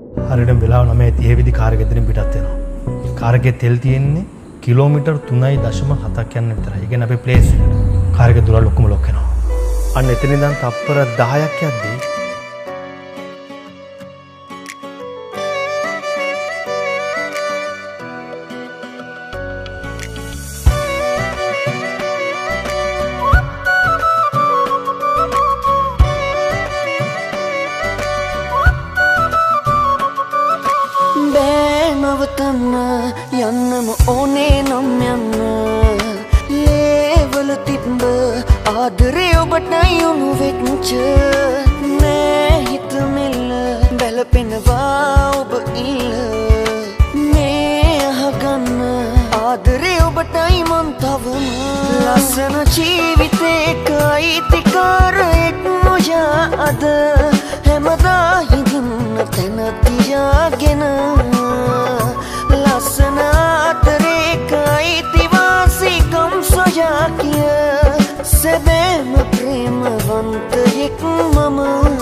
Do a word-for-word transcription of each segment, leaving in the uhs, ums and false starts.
හරියටම වෙලාව නවය තිහ විදි කාර් එක එතනින් පිටත් වෙනවා. කාර් එකේ තෙල් තියෙන්නේ කිලෝමීටර් තුනයි දශම හතක් යන විතරයි. ඒ කියන්නේ අපේ ප්ලේස් එකට. කාර් එකේ දුර ලොකුම ලොක් වෙනවා. අන්න එතන ඉඳන් තප්පර දහයක් යද්දී යන්නම ඕනේ නම් යන්න ලේවල තිබ්බ ආදරේ ඔබට යොමු වෙච්ච නෑ හිත මෙල්ල බැලපෙනවා ඔබ ඉල්ල මේ අහගන්න ආදරේ ඔබටයි මං තවම ලස්සන ජීවිතේක අයිතිකාරයෙක් නොයා අද හැමදා හිඳින්න තැන තියාගෙන ලස්සන ආදරේක අයිතිවාසිකම් සොයා කිය සැබෑම ප්‍රේමවන්තයෙක් මම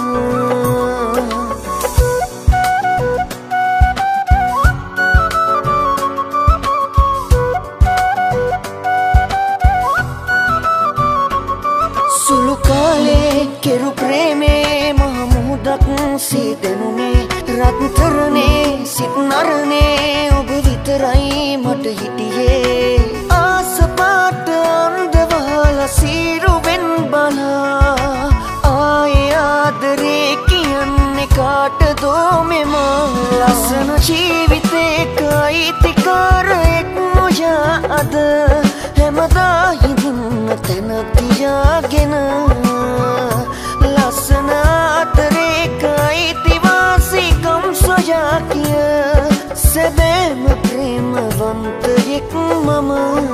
සුළු කාලේ කෙරු ප්‍රේමේ මහ මුහුදක් සීදෙනුනේ රත්තරනේ සිත් නරනේ ඔබ විතරයි මට හිටියේ ආසපාට අන්දවල සිරුවෙන් බලා ආයේ ආදරේ කියන්නේ කාටදෝ මෙම ලස්සන ජීවිතේක අයිතිකාරයෙක් නොයා අද හැමදා හිඳින්න තැන තියාගෙන ලස්සන ආදරේක අයිතිවාසිකම් සොයා කිය සැබෑම ප්‍රේමවන්තයෙක් මම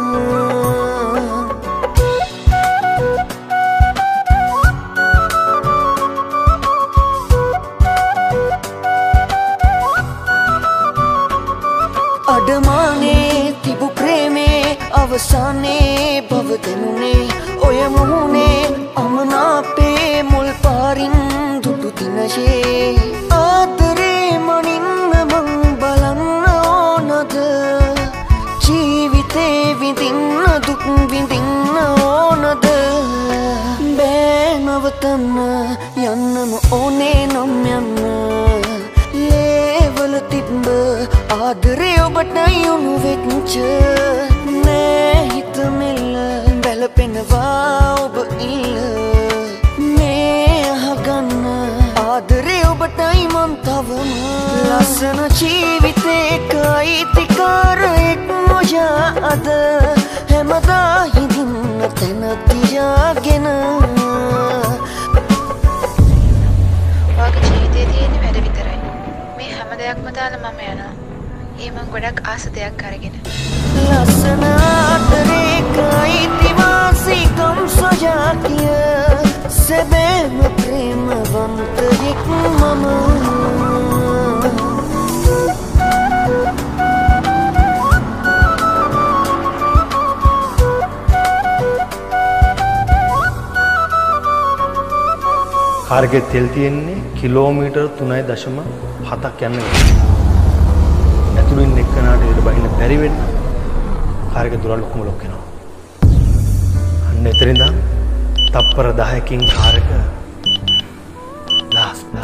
අඩමානේ තිබු ප්‍රේමේ අවසානයේ බව දෙනුනේ ඔය මුහුණේ අමනාපේ මුල් පාරින් දුටු දිනයේ ආදරේ මනින්න මං බලන්න ඕනද ජීවිතේ විඳින්න දුක් විඳින්න ඕනද බෑ නවතන්න යන්නම ඕනේ නම් යන්න ලේවල තිබ්බ ආදරේ ඔබට යොමු වෙච්ච නෑ හිත මෙල්ල බැලපෙනවා ඔබ ඉල්ල මේ අහගන්න ආදරේ ඔබටයි මං තවම ලස්සන ජීවිතේක අයිතිකාරයෙක් නොයා අද හැමදා හිඳින්න තැන තියාගෙන ඔයාගේ ජීවිතේ තියෙන වැඩ විතරයි මේ හැම දෙයක්ම දාලා මම යනවා ඒ මං ගොඩක් ආස දෙයක් අරගෙන ලස්සන ආදරේක අයිතිවාසිකම් සොයා කිය සැබෑම ප්‍රේමවන්තයෙක් මම කාර් එකේ තෙල් තියෙන්නේ කිලෝමීටර් තුනයි දශම හතක් යන විදිහට. ඇතුළින් එක්කනට ඉර බහින්න බැරි වෙන්න කාර් එකේ දුර ලොකුම ලොක් වෙනවා. අන්න එතනින් තප්පර දහයකින් කාර් එක ලාස්ට්